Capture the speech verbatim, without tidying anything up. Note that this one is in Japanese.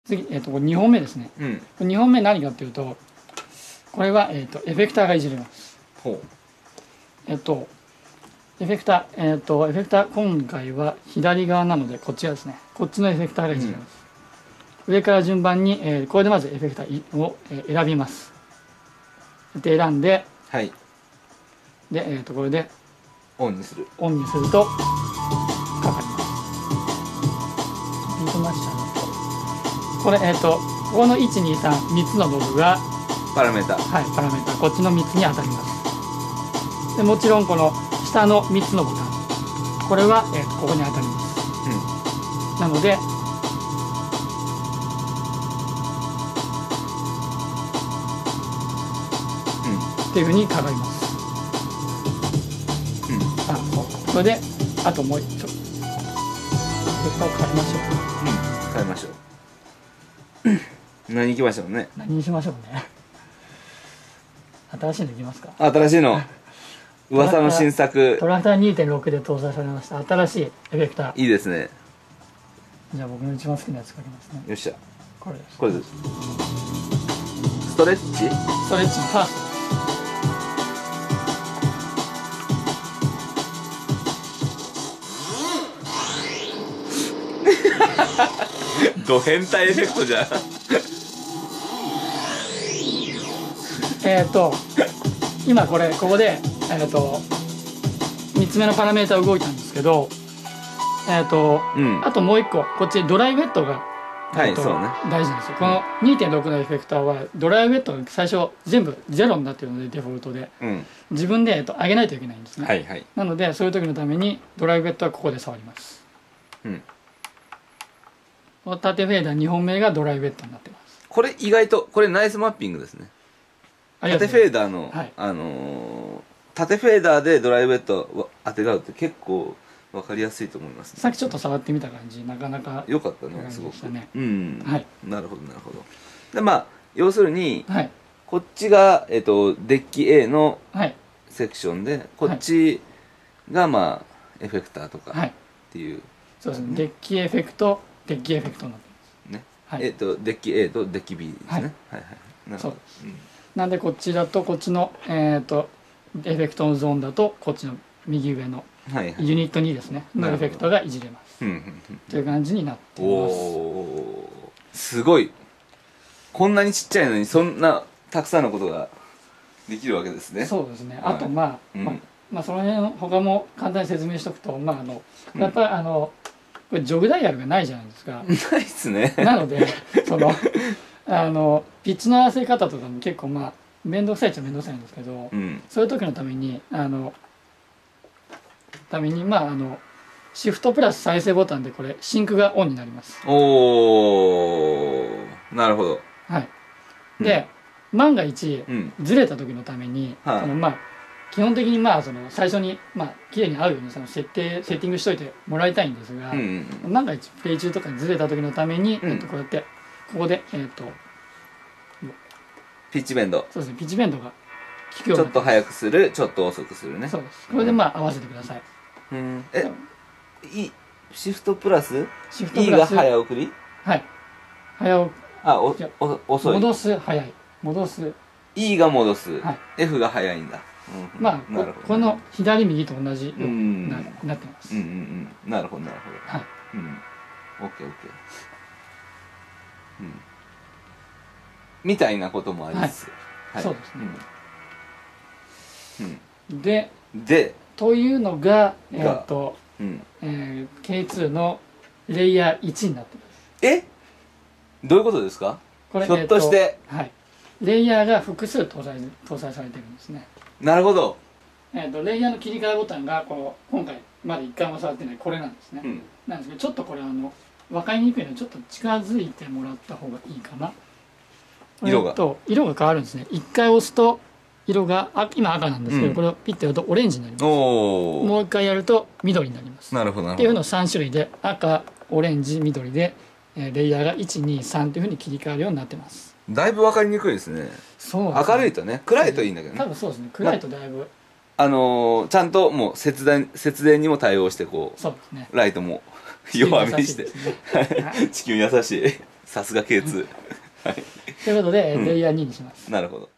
次、えー、とにほんめですね。 うん、 にほんめ何かっていうと、これは、えー、とエフェクターがいじれます。 ほう。 えっとエフェクター、えっとエフェクター今回は左側なのでこっち側ですね。こっちのエフェクターがいじれます。うん、上から順番に、えー、これでまずエフェクターを、えー、選びます。で選んで、 はい。 で、えー、とこれでオンにする。 オンにするとかかります。ビートマッシャーだとこれ、えっ、ー、とここのいちにさんみっつのボブがパラメータ。 はい、パラメータこっちのみっつに当たります。でもちろんこの下のみっつのボタン、これは、えー、ここに当たります。うん、なのでっていうふうにかかります。うん、あ、そう。それであともう一丁エフェクターを変えましょう。 うん、変えましょう。何行きましょうね。 何にしましょうね。新しいのいきますか。 新しいの。噂の新作。 トラクター にてんろく で搭載されました新しいエフェクター。 いいですね。 じゃあ僕の一番好きなやつかけますね。 よっしゃ。 これです。 これです。ストレッチ。 ストレッチのファースト。 ド変態エフェクトじゃん。 えっと今これここでえっとみっつめのパラメータ動いたんですけど、えっと、うん、あともう一個こっちドライウェットが、 はい、そうね、 大事なんですよ。この にてんろく のエフェクターはドライウェットが最初全部ゼロになってるのでデフォルトで、うん、自分で、えっと、上げないといけないんですね。はいはい、なのでそういう時のためにドライウェットはここで触ります。うん、縦フェーダーにほんめがドライウェットになってます。 これ意外とこれナイスマッピングですね。縦フェーダーの、はい、あのー、縦フェーダーでドライウェットを当てがうって結構分かりやすいと思います、ね、 さっきちょっと触ってみた感じなかなか良かったね、すごく。うん、はい、なるほどなるほど。でまあ要するに、はい、こっちが、えっと、デッキ A のセクションで、はい、こっちがまあエフェクターとかっていう、はい、 そうですね、デッキエフェクトデッキエフェクトになってますね。はい、えっとデッキ A とデッキ B ですね。はいはいはい、なるほど。そうです、うん、なんでこっちだとこっちのえっとエフェクトのゾーンだとこっちの右上のユニットにですねのエフェクトがいじれます。という感じになっています。 おすごい。こんなにちっちゃいのにそんなたくさんのことができるわけですね。 そうですね。あとまあ、うん、まあ、まあその辺の他も簡単に説明しておくと、まああのやっぱりあのこれジョグダイヤルがないじゃないですか。 ないっすね。 なのでそのあのピッチの合わせ方とかも結構まあ面倒くさいっちゃ面倒くさいんですけど、うん、そういう時のためにあのためにまああのシフトプラス再生ボタンでこれシンクがオンになります。 おー、なるほど。 はい。で、うん、万が一、うん、ずれた時のために、はい、そのまあ基本的にまあその最初にまあ綺麗に合うようにその設定セッティングしといてもらいたいんですが、うんうん、万が一プレイ中とかにずれた時のために、うん、えっとこうやってここでえっとピッチベンド。 そうですね、ピッチベンドが効くようになってます。ちょっと早くする、ちょっと遅くするね。 そうです。これでまあ合わせてください。 うん。え、いシフトプラス？シフトプラス E が早送り？ はい。早送り。 あ、おお遅い。 戻す早い。戻す。 E が戻す。はい、F が早いんだ。 うん、まあこ、この左右と同じように な, なってます。 うんうんうん。なるほどなるほど。はい。うん。オッケーオッケー。うん。みたいなこともあります。 はい。そうですね。うん。で、 で、 というのがえっと、うんえー、ケーツー のレイヤーいちになってます。 え？どういうことですか？これひょっとして、 えー、はい。レイヤーが複数搭載搭載されてるんですね。 なるほど。 えっとレイヤーの切り替えボタンがこの今回まだ一回も触ってないこれなんですね。うん、なんですけどちょっとこれあの分かりにくいのでちょっと近づいてもらった方がいいかな。色がと色が変わるんですね。一回押すと色があ今赤なんですけど、うん、これをピッてやるとオレンジになります。おもう一回やると緑になります。 なるほどなるほど。 っていうのをさん種類で赤オレンジ緑で、えー、レイヤーがいちにさんというふうに切り替わるようになってます。 だいぶ分かりにくいですね。そうですね。明るいとね、暗いといいんだけどね。 多分そうですね。暗いとだいぶ、ま、 あのー、ちゃんともう節電節電にも対応してこう、 そうですね。 ライトも弱めにして、ね、地球に優しい。 さすが ケーツー はいということで、うん、レイヤーににします。 なるほど。